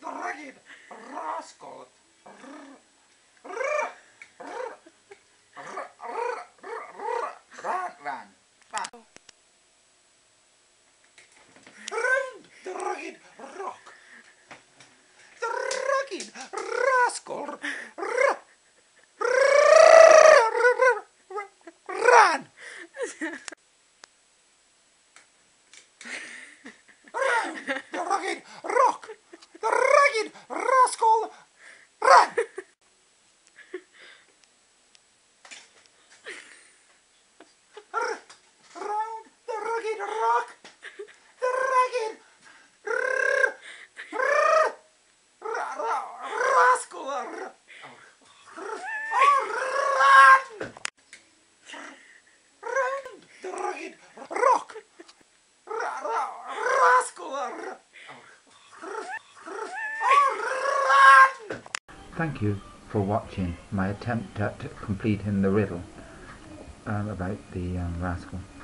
ragged rascal. Run. Round the rugged rock. The rugged rascal. Run. Round the rugged rock. The rugged rascal. Run. Round the rugged rock. The rugged rascal. Run. Round the rugged rock. Rascal. Run. Thank you for watching my attempt at completing the riddle about the rascal.